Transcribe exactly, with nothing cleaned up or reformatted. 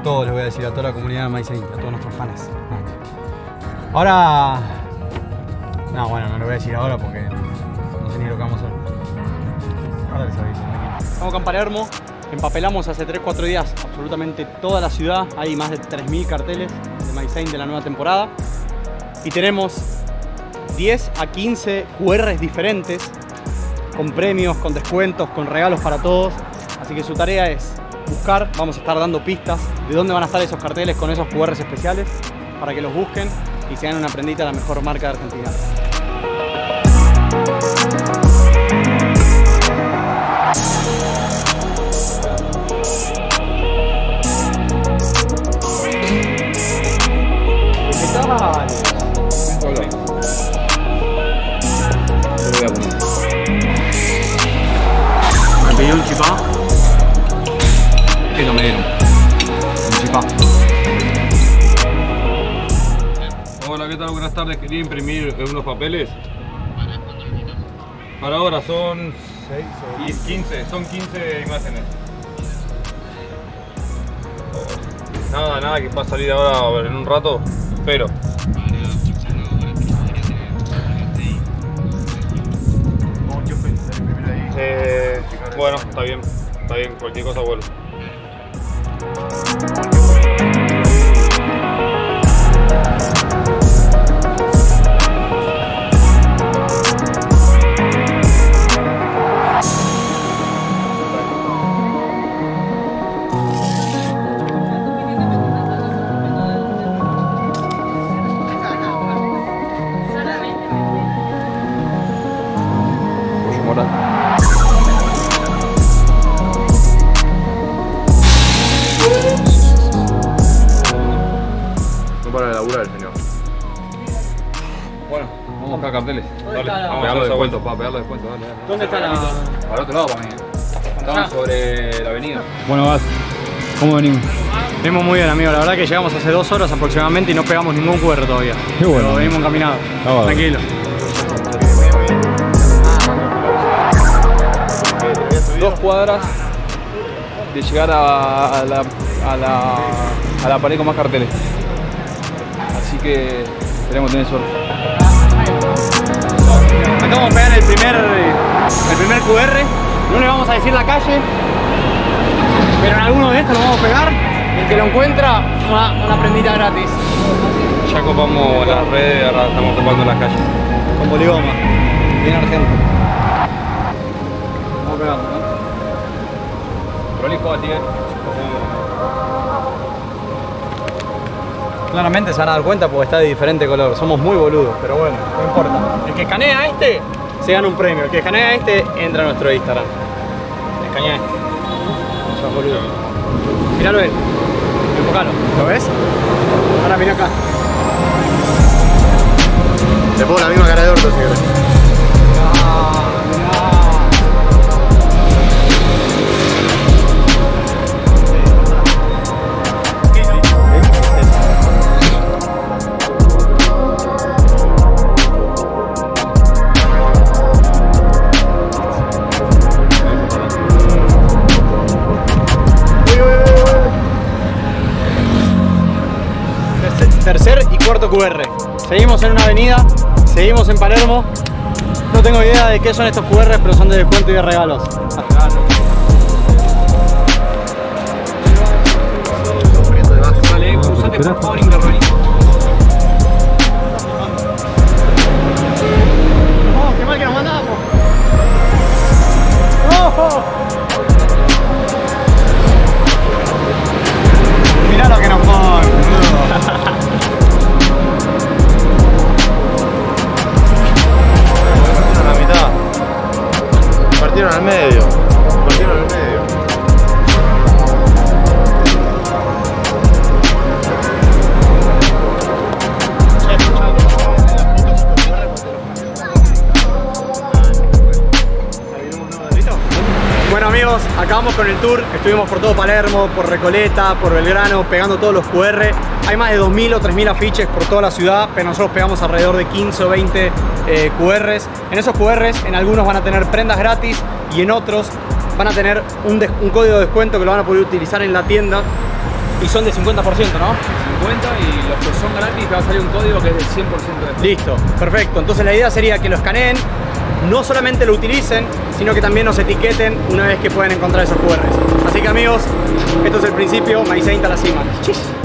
todos, les voy a decir, a toda la comunidad de Maisain, a todos nuestros fans. Ahora... No, bueno, no lo voy a decir ahora porque no sé ni lo que vamos a hacer. Ahora les aviso. Estamos acá en Palermo, empapelamos hace tres cuatro días absolutamente toda la ciudad. Hay más de tres mil carteles de Maisain de la nueva temporada. Y tenemos diez a quince Q Rs diferentes, con premios, con descuentos, con regalos para todos. Así que su tarea es buscar, vamos a estar dando pistas de dónde van a estar esos carteles con esos Q Rs especiales para que los busquen y se hagan una prendita a la mejor marca de Argentina. ¿Qué tal? Me pedí un chipá y no me dieron un chipá. Hola, ¿qué tal? Buenas tardes. Quería imprimir unos papeles. Para ahora son quince, son quince imágenes. Nada, nada que va a salir ahora en un rato, pero eh, bueno, está bien, está bien, cualquier cosa vuelve. No para de laburar el señor. Bueno, vamos a buscar carteles. Dale, la... vamos a pegarlo de descuento, para pegarlo de descuento. Dale, dale. ¿Dónde está la...? Para el otro lado, para mí. Estamos sobre la avenida. Bueno, vas. ¿Cómo venimos? Venimos muy bien, amigo. La verdad que llegamos hace dos horas aproximadamente y no pegamos ningún Q R todavía. Qué bueno. Pero venimos encaminados. Ah, tranquilo. Dos cuadras de llegar a, a, la, a, la, a la pared con más carteles. Así que esperemos tener suerte. Acá vamos a pegar el primer, el primer Q R. No le vamos a decir la calle, pero en alguno de estos lo vamos a pegar. El que lo encuentra, una, una prendita gratis. Ya copamos las redes, ahora estamos copando las calles. Con poligoma, bien argento. Vamos pegando, ¿no? Prolijo, Atier. Claramente se van a dar cuenta porque está de diferente color. Somos muy boludos, pero bueno, no importa. El que escanea a este se gana un premio. El que escanea a este entra a nuestro Instagram. Escanea a este. Sos boludo. Miralo él. Enfocalo. ¿Lo ves? Ahora mira acá. Te pongo la misma cara de orto si querés. Tercer y cuarto Q R. Seguimos en una avenida, seguimos en Palermo. No tengo idea de qué son estos Q Rs, pero son de descuento y de regalos. Dale, usate por favor, Ingarrolito. ¡Oh, qué mal que nos mandamos! ¡Oh! Mirá lo que nos ponen, boludo. A la mitad. Partieron al medio. Partieron al medio. Bueno amigos, acabamos con el tour, estuvimos por todo Palermo, por Recoleta, por Belgrano, pegando todos los Q R. Hay más de dos mil o tres mil afiches por toda la ciudad, pero nosotros pegamos alrededor de quince o veinte eh, Q Rs. En esos Q Rs, en algunos van a tener prendas gratis y en otros van a tener un, un código de descuento que lo van a poder utilizar en la tienda Y son de cincuenta por ciento, ¿no? cincuenta y los que son gratis te va a salir un código que es del cien por ciento de Listo, perfecto. Entonces la idea sería que lo escaneen, no solamente lo utilicen, sino que también nos etiqueten una vez que puedan encontrar esos cu erres. Así que amigos, esto es el principio, MySaint a la cima. Chis.